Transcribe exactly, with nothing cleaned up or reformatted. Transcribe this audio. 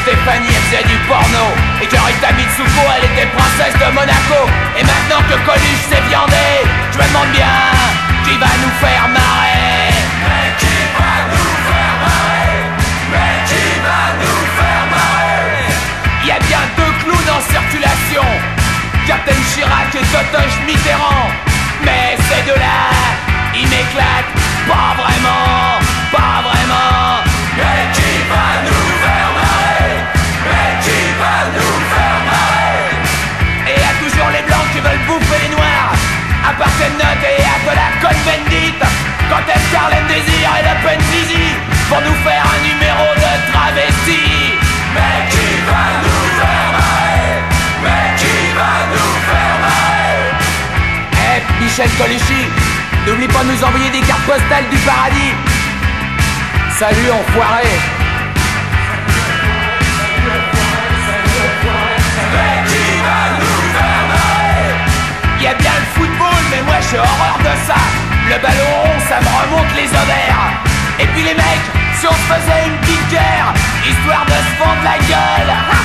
Stéphanie elle faisait du porno et que Rita Mitsuko elle était princesse de Monaco. Et maintenant que Coluche s'est viandé, je me demande bien qui va nous faire marrer. Mais qui va nous faire marrer? Mais qui va nous faire marrer? Il y a bien deux clowns en circulation, Captain Chirac et Totoche Mitterrand. Mais ces deux-là, ils m'éclatent pas vraiment, pas vraiment. Mais qui va nous faire marrer? Mais qui va nous faire marrer? Et y a toujours les blancs qui veulent bouffer les noirs, à part note et à de la conne bendite. Quand est-ce qu'Harlem Désir et Le Pen Zizi pour nous faire un numéro de travesti? Mais qui va nous faire marrer? Mais qui va nous faire marrer? Eh, Michel Colucci, n'oublie pas de nous envoyer des cartes postales du paradis. Salut enfoiré. Mais qui va nous faire marrer? Y a bien le football, mais moi j'ai horreur de ça. Le ballon rond, ça me remonte les ovaires. Et puis les mecs, si on se faisait une petite guerre, histoire de se fendre la gueule.